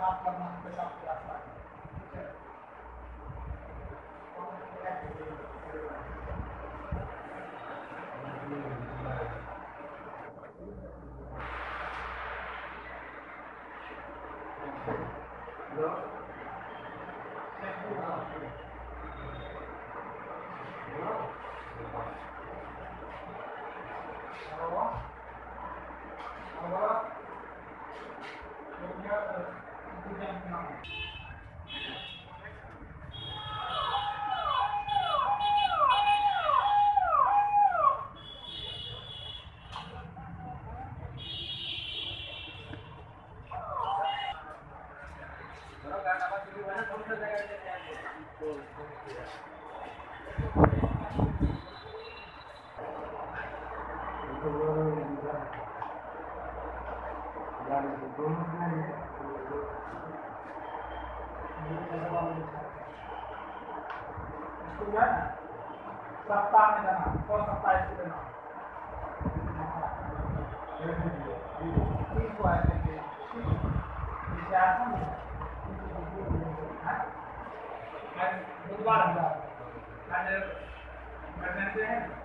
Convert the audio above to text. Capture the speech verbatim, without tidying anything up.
साफ करना पेशाब के रास्ता है, ठीक है। सप्ताह में जाना, और सप्ताह इसको देना तीन को आए थे जैसे आता है बुधवार आज वेडनेसडे है।